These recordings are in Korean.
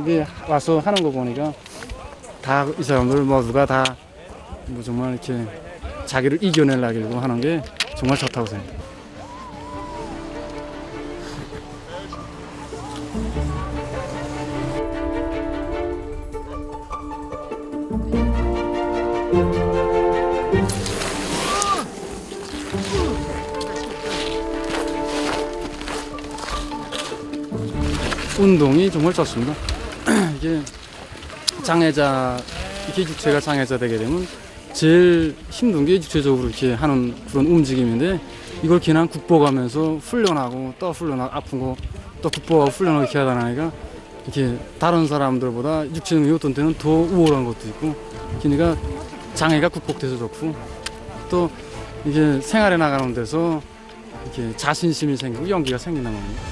이게 와서 하는 거 보니까 다 이 사람들 모두가 다 뭐 정말 이렇게 자기를 이겨내려고 하는 게 정말 좋다고 생각해요. 운동이 정말 좋습니다. 이게 장애자, 이렇게 육체가 장애자 되게 되면 제일 힘든 게 육체적으로 이렇게 하는 그런 움직임인데 이걸 그냥 극복하면서 훈련하고 또 훈련하고 아픈 거 또 극복하고 훈련하고 이렇게 하다 보니까 이렇게 다른 사람들보다 육체적인 어떤 때는 더 우월한 것도 있고 그러니까 장애가 극복돼서 좋고 또 이게 생활에 나가는 데서 이렇게 자신심이 생기고 용기가 생긴단 말입니다.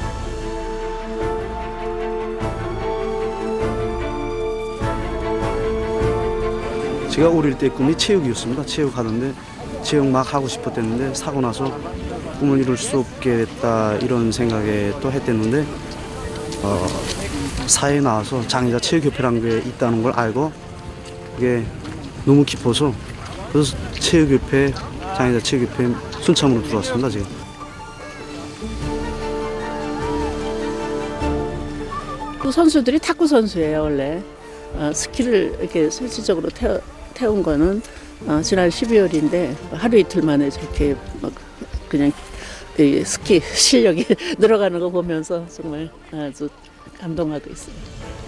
제가 어릴 때 꿈이 체육이었습니다. 체육 하던데 체육 막 하고 싶었댔는데 사고 나서 꿈을 이룰 수 없게 됐다 이런 생각에 또 했댔는데 사회에 나와서 장애자 체육협회라는 게 있다는 걸 알고 그게 너무 깊어서 그래서 체육협회, 장애자 체육협회 순참으로 들어왔습니다. 지금. 그 선수들이 탁구 선수예요 원래. 스키를 이렇게 실질적으로 태운 거는 지난 12월인데 하루 이틀 만에 저렇게 막 그냥 이 스키 실력이 늘어가는 거 보면서 정말 아주 감동하고 있습니다.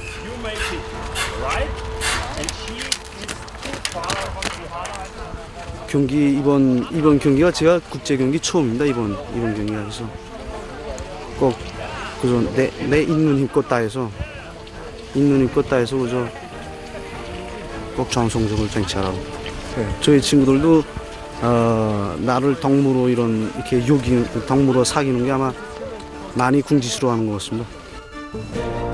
경기 이번 경기가 제가 국제 경기 처음입니다. 이번 경기가 그래서 꼭 그저 내 있는 힘껏 다해서 그저 꼭 좋은 성적을 쟁취하라고. 네. 저희 친구들도 나를 덕무로 이렇게 덕무로 사귀는 게 아마 많이 궁지스러워하는 것 같습니다.